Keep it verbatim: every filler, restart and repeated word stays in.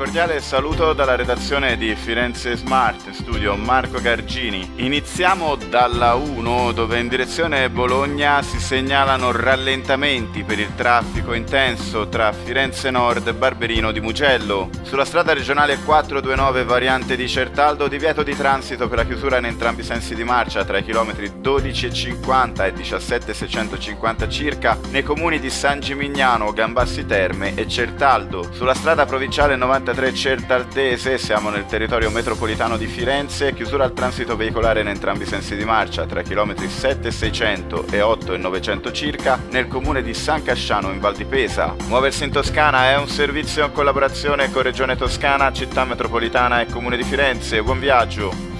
cordiale saluto dalla redazione di Firenze Smart, in studio Marco Gargini. Iniziamo dalla uno, dove in direzione Bologna si segnalano rallentamenti per il traffico intenso tra Firenze Nord e Barberino di Mugello. Sulla strada regionale quattrocentoventinove variante di Certaldo, divieto di transito per la chiusura in entrambi i sensi di marcia tra i chilometri dodici e cinquanta e diciassette seicentocinquanta circa nei comuni di San Gimignano, Gambassi Terme e Certaldo. Sulla strada provinciale novantatré Certaldese siamo nel territorio metropolitano di Firenze, chiusura al transito veicolare in entrambi i sensi di marcia tra i chilometri sette e seicento e otto e novecento circa nel comune di San Casciano in Val di Pesa. Muoversi in Toscana è un servizio in collaborazione con Regione Toscana, Città Metropolitana e Comune di Firenze. Buon viaggio!